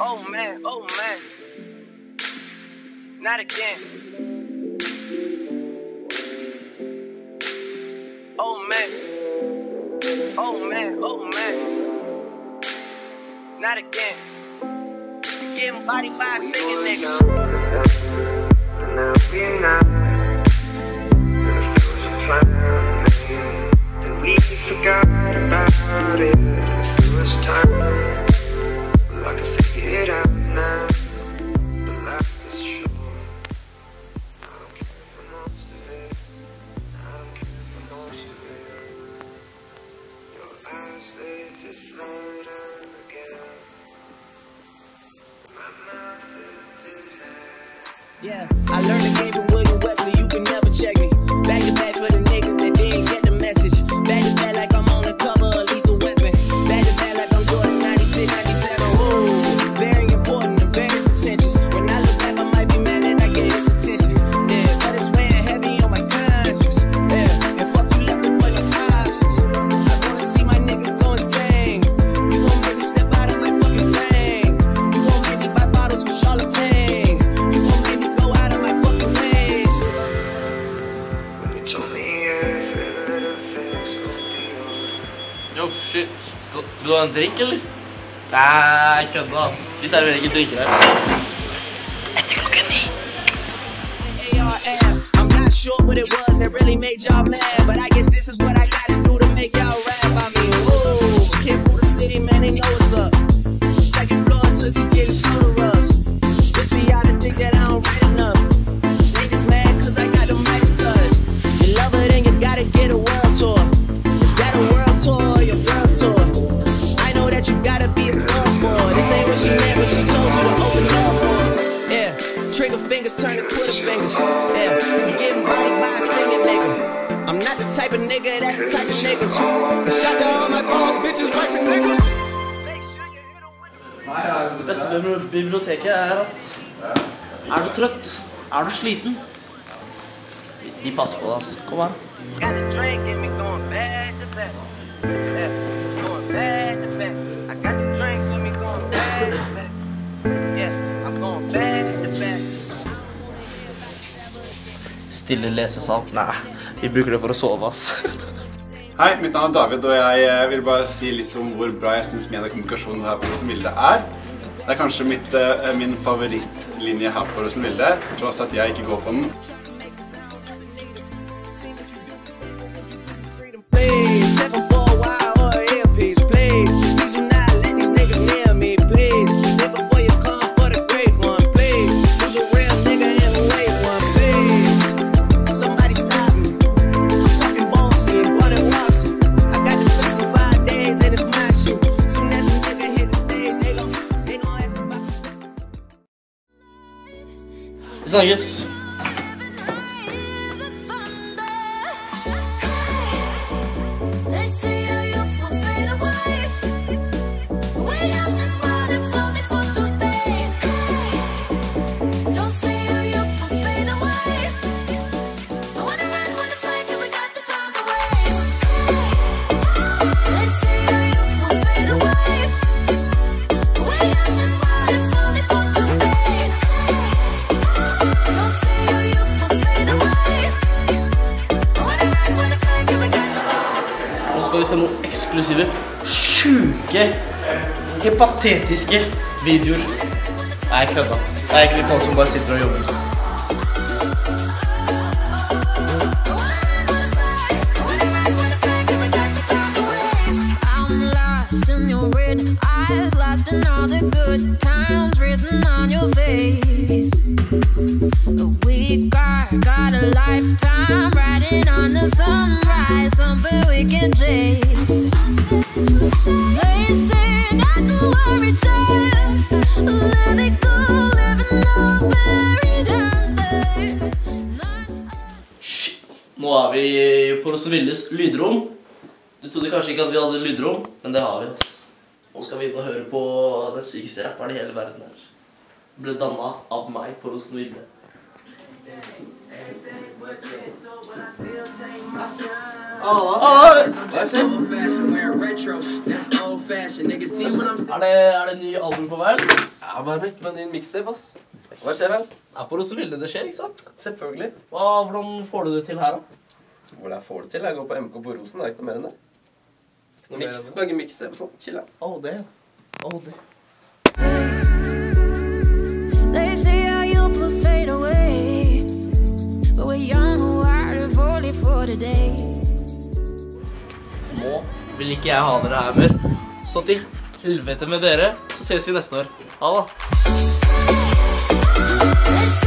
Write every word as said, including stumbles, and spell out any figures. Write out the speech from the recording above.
Oh man, oh man. Not again. Oh man. Oh man, oh man. Not again. You getting body by a singing nigga. And we forgot about it. It was time. Well, I can figure it out now. The life is short. I don't care for most of it. I don't care for most of it. Your eyes, they did flutter again. My mouth, it did have. Yeah, I learned the game from William Wesley. You can never check me. Back to back for the niggas that didn't get the message. Back to back like I'm on the cover of Lethal Weapon. Back to back like I'm Jordan ninety-six, ninety-seven. Ooh, very important and very pretentious. When I look back, I might be mad that I gave this attention. Yeah, but it's weighing heavy on my conscience. Yeah, and fuck you left it for your options. I wanna see my niggas go insane. You gon' make me step out of my fucking lane. You gon' make me buy bottles for Charlemagne. You gon' make me go out of my fucking way. When you told me every little thing's gonna be alright. Yo, shit. Skal du ha en drink, eller? Nei, kødda, ass. Vi serverer ikke drinker her. Etter klokken ni. A R M, I'm not sure what it was that really made y'all mad, but I guess this is what I gotta do to make y'all rap. I mean, whoa, kid from the city, man, they know what's up. Second floor, Tootsie's getting shoulder rubs. This for y'all to think that I don't write enough. Niggas mad cause I got the Midas touch. You love it and you gotta get a world tour. Is that a world tour or your girl's tour? I know that you gotta be a girl for it. This ain't what she meant when she told you to open up for it. Yeah, trigger fingers turn to Twitter fingers. Yeah, you getting body by a singing nigga. I'm not the type of nigga, that's the type of niggas. Shout to all my boss, bitches, wife and niggas. Det beste med biblioteket er at er du trøtt, er du sliten, de passer på deg, ass. Kom an. Got a drink and me going back to back. Yeah, going back to back. I got the drink with me going back to back. Yeah, I'm going back to back. Stille lesesal. Nei, vi bruker det for å sove, ass. Hei, mitt navn er David, og jeg vil bare si litt om hvor bra jeg synes mediekommunikasjon her på Rosenvilde er. Det er kanskje mitt, min favorittlinje her på Rosenvilde, tross at jeg ikke går på den. Vi snakkes. Skal vi se noen eksklusive, sjuke, hypotetiske videoer. Nei, kødda. Det er egentlig folk som bare sitter og jobber. I'm lost in your red eyes, lost in all the good times written on your face. We got, got a lifetime riding on the sunrise, something we can chase. They say not to worry, child, let it go, living all buried under. Shit. Nå er vi på Rosenvildes lydrom. Du trodde kanskje ikke at vi hadde lydrom, men det har vi, ass. Nå skal vi inn og høre på den sykeste rapperen i hele verden her. Ble dannet av meg på Rosenvilde. Oh, oh, that's old fashioned, wearing retro. That's old fashioned. Er det, er det ny album på vei? Ja, bare ikke med en ny mixtape, ass. Hva skjer her? Det er på Rosevilde det skjer, ikke sant? Selvfølgelig. Hva, hvordan får du det til her, da? Hvor jeg får det til? Jeg går på M K på Rosen, det er ikke noe mer enn det. Ikke noe mer Mix, enn det. lager mixtape og sånn, chill her. Å, det. Å, det. They say our youth will fade away, but we're young and wild only for today. Nå vil ikke jeg ha dere her mer. Så til helvete med dere, så ses vi neste år. Ha det.